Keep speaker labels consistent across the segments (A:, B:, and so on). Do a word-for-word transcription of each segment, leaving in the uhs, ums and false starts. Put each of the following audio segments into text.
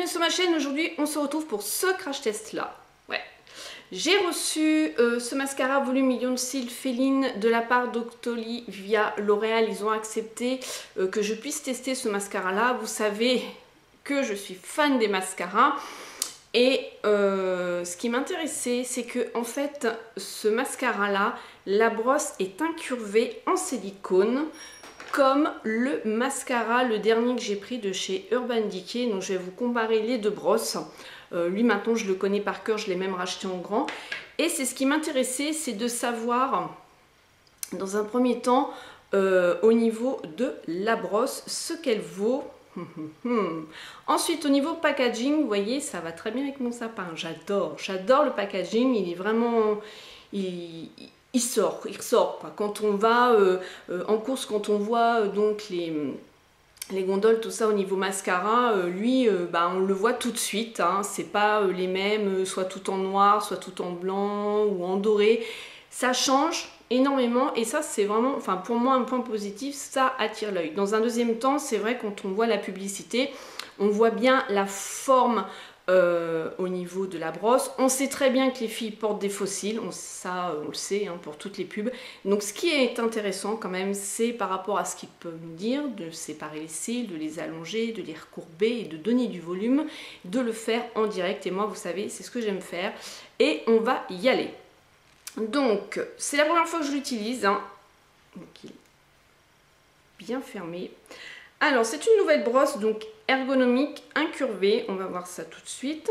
A: bienvenue sur ma chaîne. Aujourd'hui on se retrouve pour ce crash test là. Ouais. J'ai reçu euh, ce mascara volume Million Cils Féline de la part d'Octoly via L'Oréal. Ils ont accepté euh, que je puisse tester ce mascara là. Vous savez que je suis fan des mascaras. Et euh, ce qui m'intéressait, c'est que en fait, ce mascara là, la brosse est incurvée en silicone, comme le mascara, le dernier que j'ai pris de chez Urban Decay. Donc je vais vous comparer les deux brosses. Euh, lui maintenant je le connais par cœur, je l'ai même racheté en grand. Et c'est ce qui m'intéressait, c'est de savoir, dans un premier temps, euh, au niveau de la brosse, ce qu'elle vaut. Ensuite au niveau packaging, vous voyez, ça va très bien avec mon sapin. J'adore, j'adore le packaging, il est vraiment... Il, il sort, il ressort quoi. Quand on va euh, euh, en course, quand on voit euh, donc les, les gondoles, tout ça au niveau mascara, euh, lui, euh, bah, on le voit tout de suite. Hein. C'est pas euh, les mêmes, euh, soit tout en noir, soit tout en blanc ou en doré. Ça change énormément et ça c'est vraiment, enfin pour moi un point positif, ça attire l'œil. Dans un deuxième temps, c'est vrai quand on voit la publicité, on voit bien la forme. Euh, au niveau de la brosse, on sait très bien que les filles portent des fossiles, on, ça on le sait hein, pour toutes les pubs. Donc ce qui est intéressant quand même, c'est par rapport à ce qu'ils peuvent nous dire, de séparer les cils, de les allonger, de les recourber et de donner du volume, de le faire en direct. Et moi vous savez, c'est ce que j'aime faire et on va y aller. Donc c'est la première fois que je l'utilise, hein. Donc il est bien fermé. Alors c'est une nouvelle brosse donc ergonomique incurvée, on va voir ça tout de suite.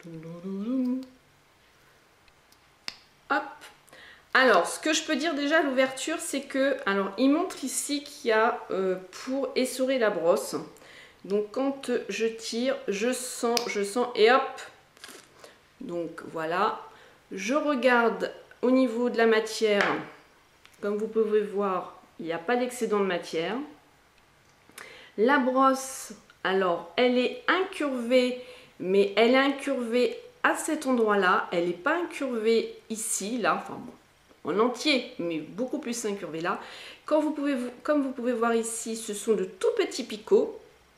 A: Hop. Alors ce que je peux dire déjà à l'ouverture, c'est que, alors il montre ici qu'il y a euh, pour essorer la brosse. Donc quand je tire, je sens, je sens et hop. Donc voilà. Je regarde au niveau de la matière, comme vous pouvez voir, il n'y a pas d'excédent de matière. La brosse, alors, elle est incurvée, mais elle est incurvée à cet endroit-là. Elle n'est pas incurvée ici, là, enfin bon, en entier, mais beaucoup plus incurvée là. Quand vous pouvez, comme vous pouvez voir ici, ce sont de tout petits picots.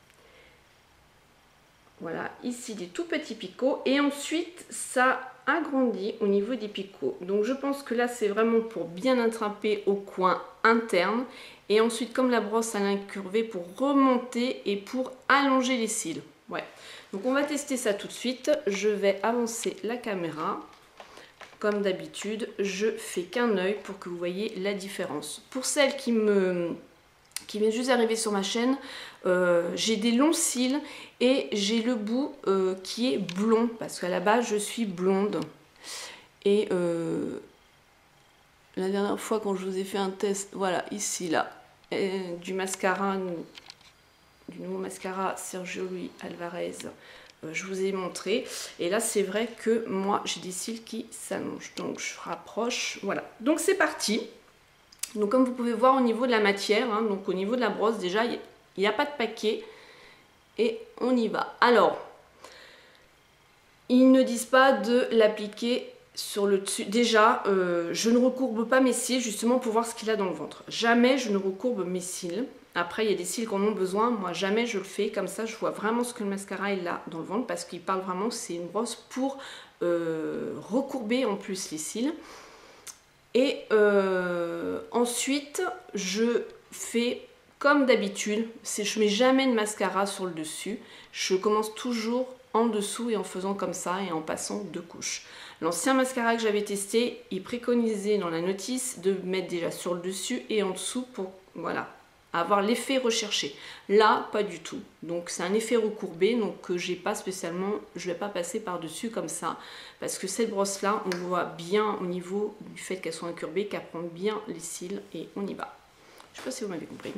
A: Voilà, ici des tout petits picots. Et ensuite, ça agrandit au niveau des picots. Donc je pense que là, c'est vraiment pour bien attraper au coin interne. Et ensuite, comme la brosse à l'incurvée, pour remonter et pour allonger les cils. Ouais. Donc on va tester ça tout de suite. Je vais avancer la caméra. Comme d'habitude, je fais qu'un œil pour que vous voyez la différence. Pour celles qui me... qui vient juste d'arriver sur ma chaîne, euh, j'ai des longs cils et j'ai le bout euh, qui est blond parce qu'à la base je suis blonde. Et euh, la dernière fois quand je vous ai fait un test, voilà ici là, et du mascara, du nouveau mascara Sergio Luis Alvarez, euh, je vous ai montré. Et là c'est vrai que moi j'ai des cils qui s'allongent, donc je rapproche, voilà. Donc c'est parti. Donc comme vous pouvez voir au niveau de la matière, hein, donc au niveau de la brosse déjà, il n'y a pas de paquet et on y va. Alors, ils ne disent pas de l'appliquer sur le dessus. Déjà, euh, je ne recourbe pas mes cils justement pour voir ce qu'il a dans le ventre. Jamais je ne recourbe mes cils. Après, il y a des cils qui en ont besoin. Moi, jamais je le fais. Comme ça, je vois vraiment ce que le mascara il a dans le ventre parce qu'il parle vraiment que c'est une brosse pour euh, recourber en plus les cils. Et euh, ensuite, je fais comme d'habitude, je mets jamais de mascara sur le dessus. Je commence toujours en dessous et en faisant comme ça et en passant deux couches. L'ancien mascara que j'avais testé, il préconisait dans la notice de mettre déjà sur le dessus et en dessous pour voilà, avoir l'effet recherché. Là, pas du tout. Donc c'est un effet recourbé, donc que j'ai pas spécialement, je vais pas passer par dessus comme ça, parce que cette brosse là, on voit bien au niveau du fait qu'elle soit incurvée, qu'elle prend bien les cils et on y va. Je sais pas si vous m'avez compris.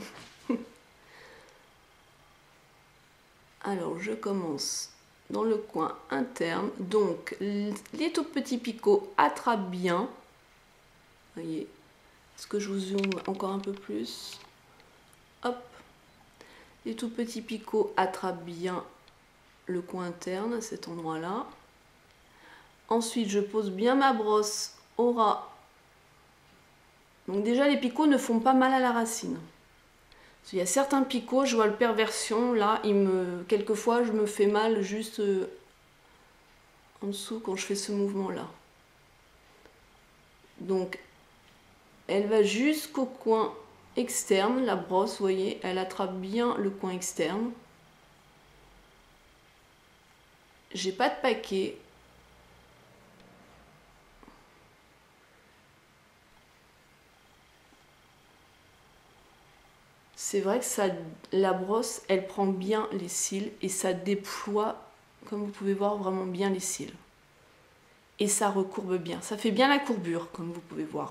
A: Alors je commence dans le coin interne, donc les tout petits picots attrapent bien. Vous voyez, est-ce que je vous zoome encore un peu plus? Hop, les tout petits picots attrapent bien le coin interne à cet endroit là. Ensuite je pose bien ma brosse au ras. Donc déjà les picots ne font pas mal à la racine. Il y a certains picots, je vois le perversion, là, il me, quelquefois je me fais mal juste euh, en dessous quand je fais ce mouvement-là. Donc, elle va jusqu'au coin externe, la brosse, vous voyez, elle attrape bien le coin externe. J'ai pas de paquet. C'est vrai que ça, la brosse, elle prend bien les cils et ça déploie, comme vous pouvez voir, vraiment bien les cils. Et ça recourbe bien. Ça fait bien la courbure, comme vous pouvez voir.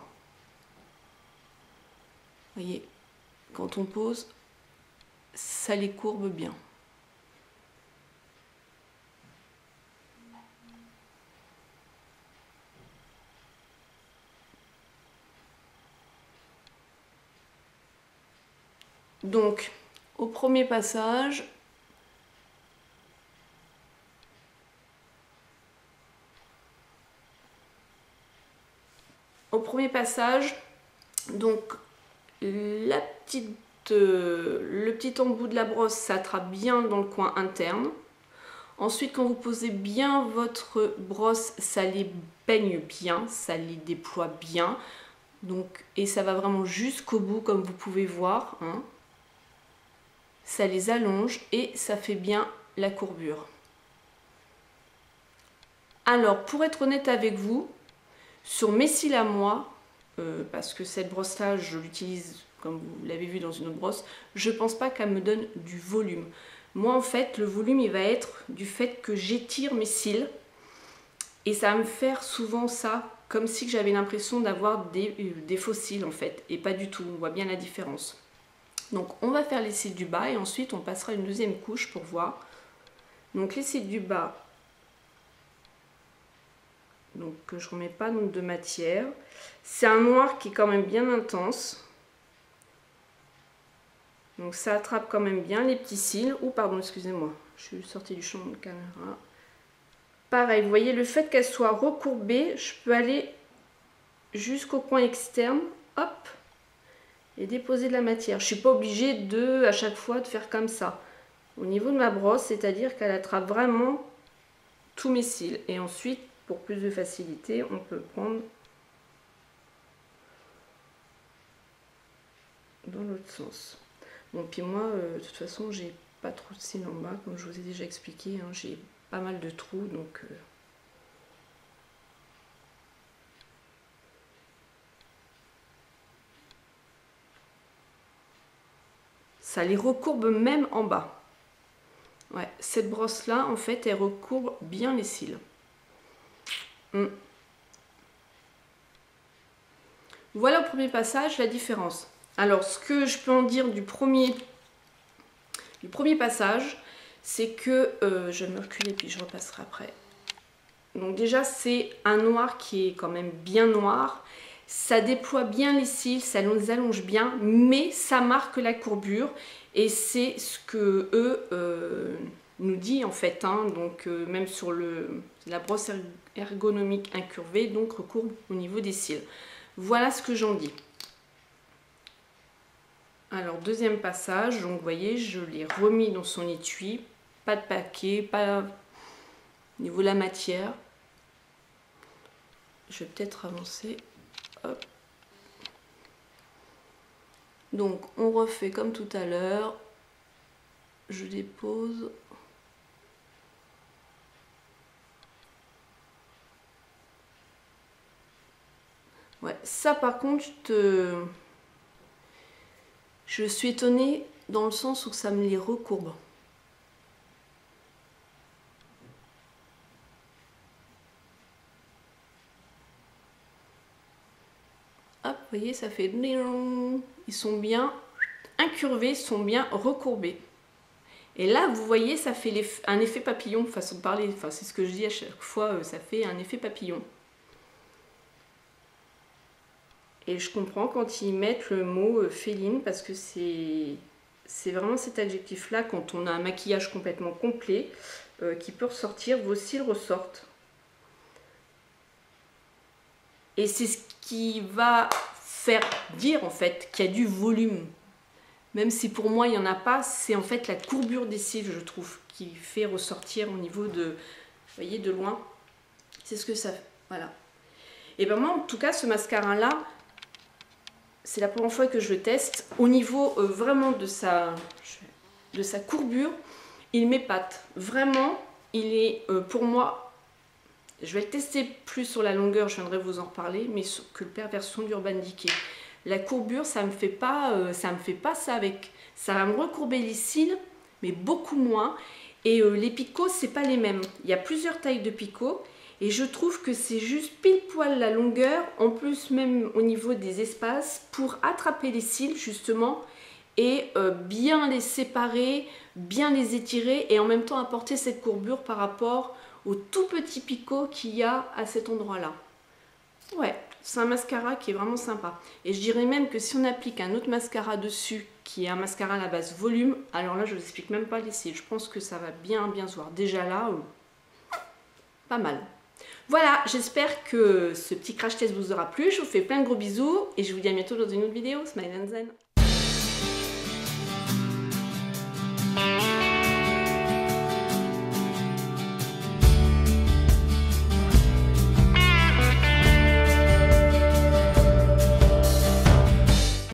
A: Vous voyez, quand on pose, ça les courbe bien. Donc, au premier passage, au premier passage, donc la petite, euh, le petit embout de la brosse s'attrape bien dans le coin interne. Ensuite, quand vous posez bien votre brosse, ça les peigne bien, ça les déploie bien. Donc, et ça va vraiment jusqu'au bout, comme vous pouvez voir. Hein. Ça les allonge et ça fait bien la courbure. Alors, pour être honnête avec vous, sur mes cils à moi, euh, parce que cette brosse-là, je l'utilise, comme vous l'avez vu dans une autre brosse, je pense pas qu'elle me donne du volume. Moi, en fait, le volume, il va être du fait que j'étire mes cils. Et ça va me faire souvent ça, comme si j'avais l'impression d'avoir des, euh, des faux cils, en fait. Et pas du tout, on voit bien la différence. Donc, on va faire les cils du bas et ensuite, on passera une deuxième couche pour voir. Donc, les cils du bas, donc je ne remets pas de matière. C'est un noir qui est quand même bien intense. Donc ça attrape quand même bien les petits cils. Ou pardon, excusez-moi, je suis sortie du champ de caméra. Pareil, vous voyez, le fait qu'elle soit recourbée, je peux aller jusqu'au coin externe, hop, et déposer de la matière. Je ne suis pas obligée de, à chaque fois, de faire comme ça. Au niveau de ma brosse, c'est-à-dire qu'elle attrape vraiment tous mes cils. Et ensuite, pour plus de facilité, on peut prendre dans l'autre sens. Bon, puis moi, euh, de toute façon, j'ai pas trop de cils en bas, comme je vous ai déjà expliqué. Hein, j'ai pas mal de trous, donc... Euh... ça les recourbe même en bas. Ouais, cette brosse-là, en fait, elle recourbe bien les cils. Hum. Voilà au premier passage la différence. Alors, ce que je peux en dire du premier, du premier passage, c'est que... Euh, je vais me reculer puis je repasserai après. Donc déjà, c'est un noir qui est quand même bien noir. Ça déploie bien les cils, ça les allonge bien, mais ça marque la courbure. Et c'est ce que eux euh, nous dit en fait. Hein, donc euh, même sur le, la brosse ergonomique incurvée, donc recourbe au niveau des cils. Voilà ce que j'en dis. Alors deuxième passage, donc vous voyez, je l'ai remis dans son étui. Pas de paquet, pas au niveau de la matière. Je vais peut-être avancer. Hop. Donc on refait comme tout à l'heure. Je dépose. Ouais, ça par contre, je, te... je suis étonnée dans le sens où ça me les recourbe. Hop, vous voyez, ça fait... Ils sont bien incurvés, sont bien recourbés. Et là, vous voyez, ça fait un effet papillon, façon de parler. Enfin, c'est ce que je dis à chaque fois, ça fait un effet papillon. Et je comprends quand ils mettent le mot féline, parce que c'est vraiment cet adjectif-là, quand on a un maquillage complètement complet, euh, qui peut ressortir, vos cils ressortent. Et c'est ce qui va faire dire, en fait, qu'il y a du volume. même si pour moi il n'y en a pas, c'est en fait la courbure des cils, je trouve, qui fait ressortir au niveau de, vous voyez, de loin. C'est ce que ça fait, voilà. Et ben moi, en tout cas, ce mascara-là, c'est la première fois que je le teste. Au niveau euh, vraiment de sa, de sa courbure, il m'épate. Vraiment, il est euh, pour moi, je vais le tester plus sur la longueur, je viendrai vous en reparler, mais sur, que le père version d'Urban Decay. La courbure, ça me fait pas, euh, ça me fait pas ça avec. Ça va me recourber les cils, mais beaucoup moins. Et euh, les picots, c'est pas les mêmes. Il y a plusieurs tailles de picots. Et je trouve que c'est juste pile poil la longueur, en plus même au niveau des espaces, pour attraper les cils justement et euh, bien les séparer, bien les étirer et en même temps apporter cette courbure par rapport au tout petit picot qu'il y a à cet endroit-là. Ouais, c'est un mascara qui est vraiment sympa. Et je dirais même que si on applique un autre mascara dessus, qui est un mascara à la base volume, alors là je vous explique même pas les cils. Je pense que ça va bien bien se voir. Déjà là, euh, pas mal. Voilà, j'espère que ce petit crash test vous aura plu. Je vous fais plein de gros bisous et je vous dis à bientôt dans une autre vidéo. Smile and Zen.